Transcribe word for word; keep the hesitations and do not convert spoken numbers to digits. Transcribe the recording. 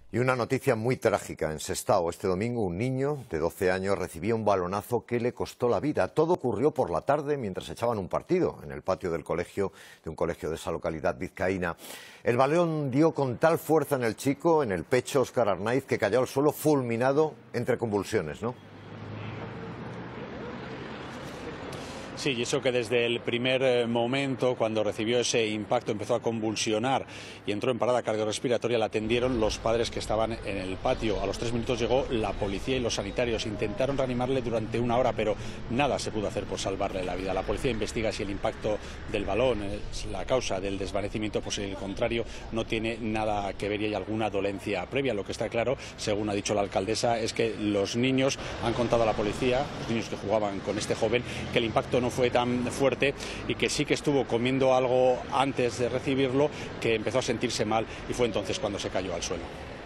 Y una noticia muy trágica. En Sestao, este domingo, un niño de doce años recibía un balonazo que le costó la vida. Todo ocurrió por la tarde mientras echaban un partido en el patio del colegio, de un colegio de esa localidad vizcaína. El balón dio con tal fuerza en el chico, en el pecho, Óscar Arnaiz, que cayó al suelo fulminado entre convulsiones, ¿no? Sí, y eso que desde el primer momento, cuando recibió ese impacto, empezó a convulsionar y entró en parada cardiorrespiratoria, la atendieron los padres que estaban en el patio. A los tres minutos llegó la policía y los sanitarios. Intentaron reanimarle durante una hora, pero nada se pudo hacer por salvarle la vida. La policía investiga si el impacto del balón es la causa del desvanecimiento, pues el contrario, no tiene nada que ver y hay alguna dolencia previa. Lo que está claro, según ha dicho la alcaldesa, es que los niños han contado a la policía, los niños que jugaban con este joven, que el impacto no fue tan fuerte y que sí que estuvo comiendo algo antes de recibirlo, que empezó a sentirse mal y fue entonces cuando se cayó al suelo.